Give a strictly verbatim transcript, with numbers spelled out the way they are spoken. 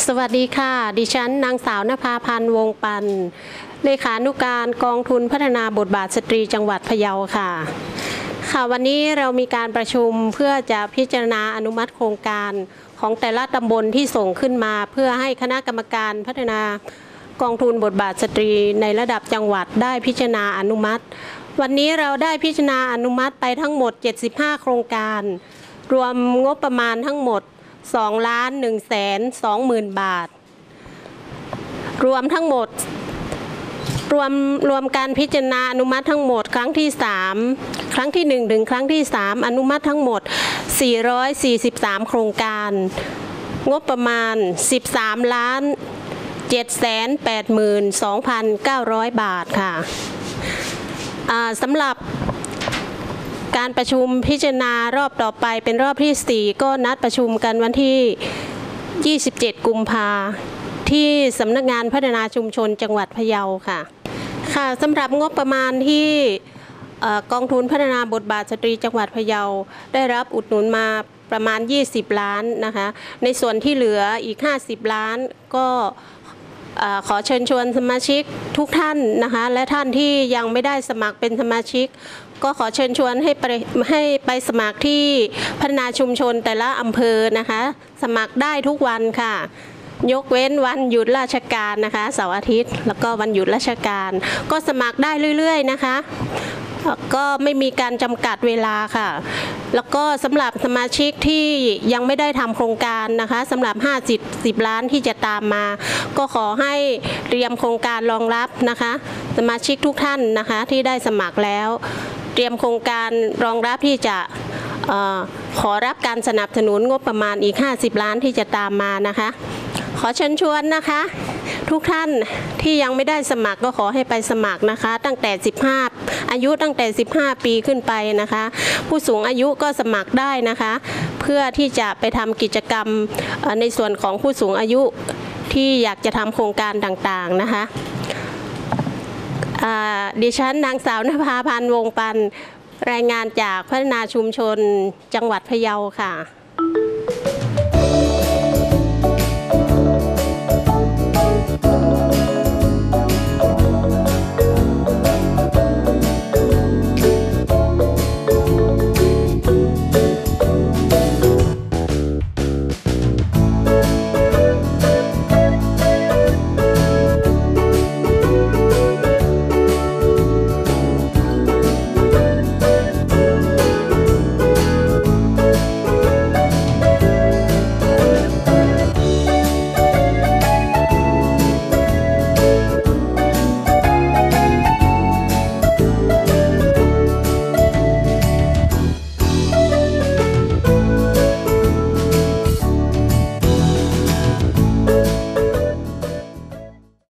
สวัสดีค่ะดิฉันนางสาวนภาพันธ์วงปันเลขานุการกองทุนพัฒนาบทบาทสตรีจังหวัดพะเยาค่ะค่ะวันนี้เรามีการประชุมเพื่อจะพิจารณาอนุมัติโครงการของแต่ละตำบลที่ส่งขึ้นมาเพื่อให้คณะกรรมการพัฒนากองทุนบทบาทสตรีในระดับจังหวัดได้พิจารณาอนุมัติวันนี้เราได้พิจารณาอนุมัติไปทั้งหมดเจ็ดสิบห้าโครงการรวมงบประมาณทั้งหมดสองล้านหนึ่งแสนสองหมื่นบาทรวมทั้งหมดรวมรวมการพิจารณาอนุมัติทั้งหมดครั้งที่สามครั้งที่หนึ่งถึงครั้งที่สามอนุมัติทั้งหมดสี่ร้อยสี่สิบสามโครงการงบประมาณสิบสามล้านเจ็ดแสนแปดหมื่นสองพันเก้าร้อยบาทค่ะสำหรับการประชุมพิจารณารอบต่อไปเป็นรอบที่สี่ก็นัดประชุมกันวันที่ยี่สิบเจ็ดกุมภาที่สำนักงานพัฒนาชุมชนจังหวัดพะเยาค่ะค่ะสำหรับงบประมาณที่กองทุนพัฒนาบทบาทสตรีจังหวัดพะเยาได้รับอุดหนุนมาประมาณยี่สิบล้านนะคะในส่วนที่เหลืออีกห้าสิบล้านก็ขอเชิญชวนสมาชิกทุกท่านนะคะและท่านที่ยังไม่ได้สมัครเป็นสมาชิกก็ขอเชิญชวนให้ไปให้ไปสมัครที่พัฒนาชุมชนแต่ละอำเภอนะคะสมัครได้ทุกวันค่ะยกเว้นวันหยุดราชการนะคะเสาร์อาทิตย์แล้วก็วันหยุดราชการก็สมัครได้เรื่อยๆนะคะก็ไม่มีการจำกัดเวลาค่ะแล้วก็สำหรับสมาชิกที่ยังไม่ได้ทำโครงการนะคะสำหรับห้าสิบล้านที่จะตามมาก็ขอให้เตรียมโครงการรองรับนะคะสมาชิกทุกท่านนะคะที่ได้สมัครแล้วเตรียมโครงการรองรับที่จะออขอรับการสนับสนุนงบประมาณอีกห้าสิบล้านที่จะตามมานะคะขอเชิญชวนนะคะทุกท่านที่ยังไม่ได้สมัครก็ขอให้ไปสมัครนะคะตั้งแต่สิบห้าอายุตั้งแต่สิบห้าปีขึ้นไปนะคะผู้สูงอายุก็สมัครได้นะคะเพื่อที่จะไปทำกิจกรรมในส่วนของผู้สูงอายุที่อยากจะทำโครงการต่างๆนะคะดิฉันนางสาวนภาพันธ์วงปันรายงานจากพัฒนาชุมชนจังหวัดพะเยาค่ะ